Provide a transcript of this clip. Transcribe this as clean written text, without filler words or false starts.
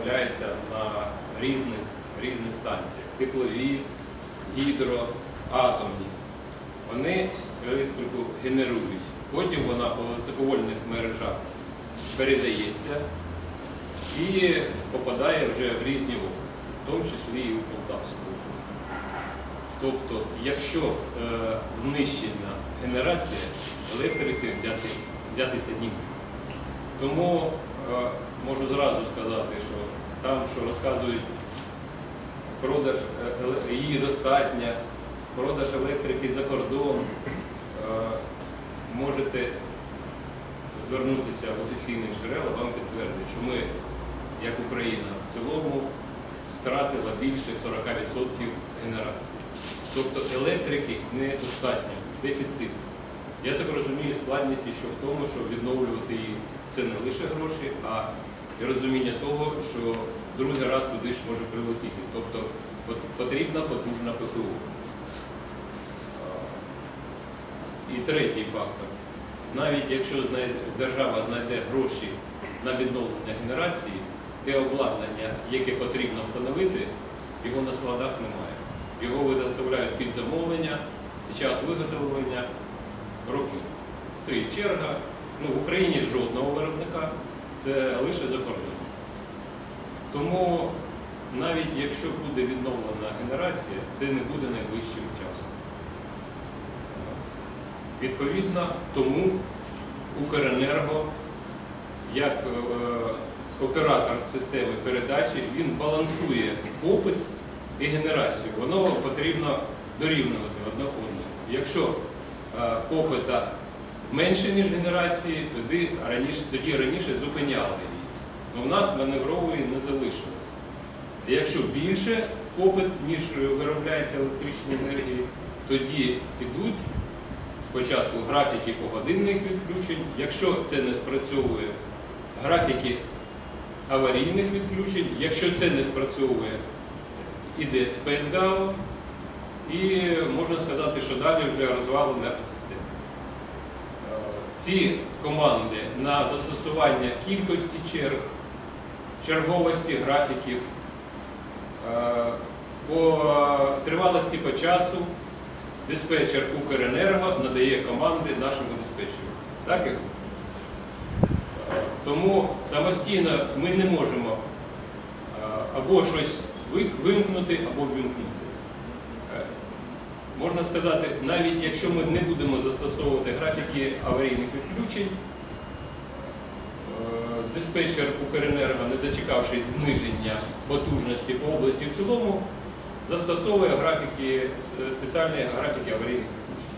виробляється на різних станціях – теплові, гідро, атомні. Вони електрику генерують. Потім вона по високовольтних мережах передається і попадає вже в різні області, в тому числі і у Полтавську область. Тобто, якщо знищена генерація, електриці взятися нікуди. Тому можу зразу сказати, що там, що розказують, продаж її достатньо, продаж електрики за кордон, можете звернутися в офіційних джерела, вам підтвердять, що ми, як Україна в цілому, втратила більше 40% генерації. Тобто електрики недостатньо, дефіцит. Я так розумію, складність ще в тому, що відновлювати її це не лише гроші, а і розуміння того, що другий раз туди ж може прилетіти. Тобто потрібна потужна ППО. І третій фактор. Навіть якщо держава знайде гроші на відновлення генерації, те обладнання, яке потрібно встановити, його на складах немає. Його виготовляють під замовлення, під час виготовлення роки. Стоїть черга. В Україні жодного виробника, це лише за кордоном. Тому навіть якщо буде відновлена генерація, це не буде найближчим часом. Відповідно, тому Укренерго, як оператор системи передачі, він балансує попит і генерацію. Воно потрібно дорівнювати одне одному. Якщо попита менше, ніж генерації, тоді раніше зупиняли її. У нас маневрової не залишилось. Якщо більше попит, ніж виробляється електричної енергії, тоді йдуть спочатку графіки погодинних відключень. Якщо це не спрацьовує, графіки аварійних відключень. Якщо це не спрацьовує, іде спецгало. І можна сказати, що далі вже розвал енергосистеми. Ці команди на застосування кількості черг, черговості графіків, по тривалості по часу диспетчер Укренерго надає команди нашому диспетчеру. Так? Тому самостійно ми не можемо або щось вимкнути, або вимкнути. Можна сказати, навіть якщо ми не будемо застосовувати графіки аварійних відключень, диспетчер Укренерго, не дочекавшись зниження потужності по області в цілому, застосовує спеціальні графіки аварійних відключень.